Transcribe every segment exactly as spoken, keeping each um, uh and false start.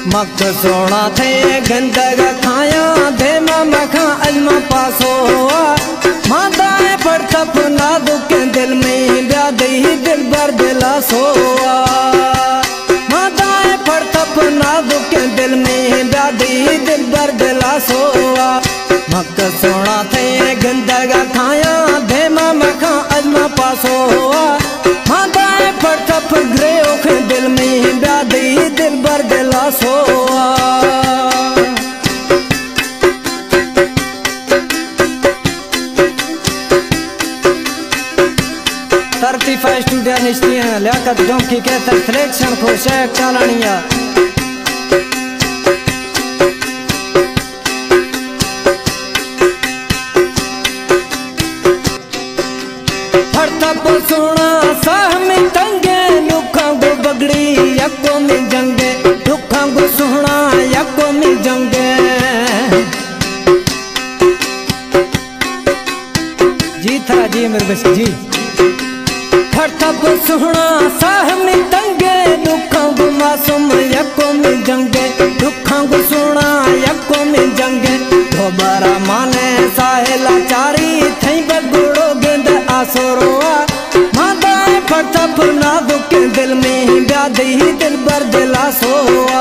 मक सोना थे गंदग खाया दे मखा अजमा पासो मादाए पर सपना दुख दिल में ब्यादे दिल भर दिला सोआ मादाए पर सपना दुख दिल में ब्यादे दिल भर दिला सोआ मक सोना थे गंदग खाया दे मखा अजमा पासो मादाए पर सप ग्रे ओख दिल में ब्यादे दिल भर दिला सोआ तरतीफा स्टूडियो निश्चित लियाकत डोंकी के तर सिलेक्शन को शेख चालानिया फड़ता सुना सहमी तंगे लुखा गो बगड़ी यको में जंगे लुखा गो सुना यको में जंगे जी था जी मेरे बस जी फड़ता सुना सहमी तंगे लुखा गो मासूम यको में जंगे लुखा गो सुना यको में जंगे दोबारा माने साहेला चारी थई बगड़ो गेंद आसोरोआ मादाए फड़ता फुना दुख दिल में ब्यादे दिल भर दिला सोआ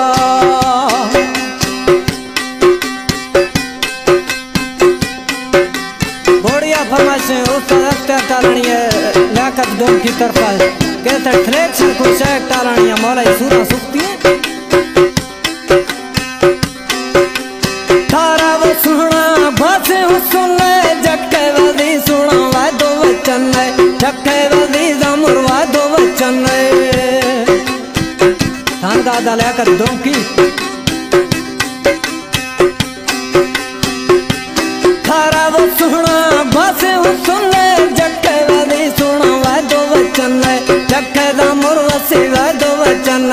बढ़िया फरमाइश उस्ताद टालनी है लियाकत डोम की तरफ कहते सिलेक्शन को शेख टालनी है मौला सूरा सुखती है थारा वो सुना बस सुने जक्के वादी सुना वा दो वचन जक्के वादी जमुर वा दो वचन थान दादा लियाकत डोम की थारा वो सुना बस सुने जक्के वादी सुना वा दो वचन जक्के जमुर वसी वा दो वचन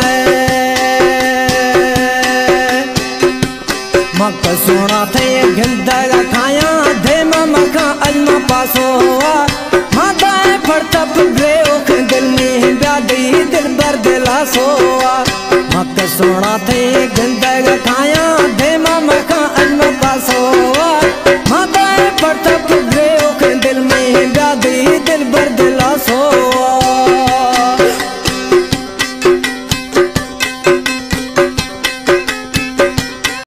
मक सोना थे गंदग खाया दे मखा अजमा पासो मादाए फड़ता ग्रे ओख दिल में ब्यादे दिल भर दिला सोआ मक सोना थे गंदग खाया दे